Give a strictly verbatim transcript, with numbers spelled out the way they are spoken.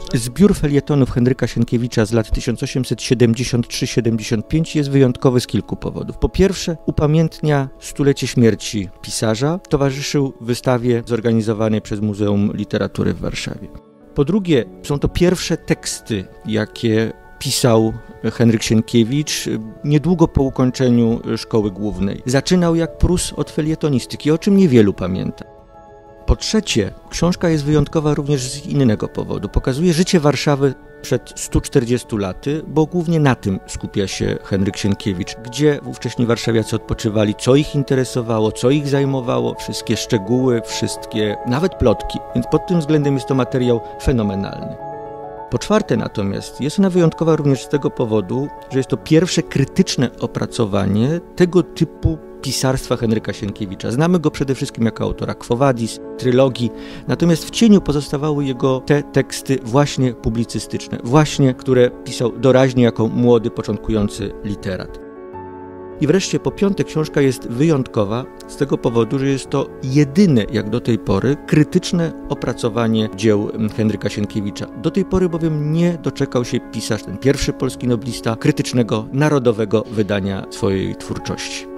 Zbiór felietonów Henryka Sienkiewicza z lat tysiąc osiemset siedemdziesiąt trzy siedemdziesiąt pięć jest wyjątkowy z kilku powodów. Po pierwsze, upamiętnia stulecie śmierci pisarza, towarzyszył wystawie zorganizowanej przez Muzeum Literatury w Warszawie. Po drugie, są to pierwsze teksty, jakie pisał Henryk Sienkiewicz niedługo po ukończeniu szkoły głównej. Zaczynał jak Prus od felietonistyki, o czym niewielu pamięta. Po trzecie, książka jest wyjątkowa również z innego powodu. Pokazuje życie Warszawy przed stu czterdziestu laty, bo głównie na tym skupia się Henryk Sienkiewicz. Gdzie ówcześni warszawiacy odpoczywali, co ich interesowało, co ich zajmowało, wszystkie szczegóły, wszystkie, nawet plotki. Więc pod tym względem jest to materiał fenomenalny. Po czwarte natomiast jest ona wyjątkowa również z tego powodu, że jest to pierwsze krytyczne opracowanie tego typu pisarstwa Henryka Sienkiewicza. Znamy go przede wszystkim jako autora Quo Vadis, trylogii, natomiast w cieniu pozostawały jego te teksty właśnie publicystyczne, właśnie, które pisał doraźnie jako młody, początkujący literat. I wreszcie po piąte, książka jest wyjątkowa z tego powodu, że jest to jedyne, jak do tej pory, krytyczne opracowanie dzieł Henryka Sienkiewicza. Do tej pory bowiem nie doczekał się pisarz, ten pierwszy polski noblista, krytycznego, narodowego wydania swojej twórczości.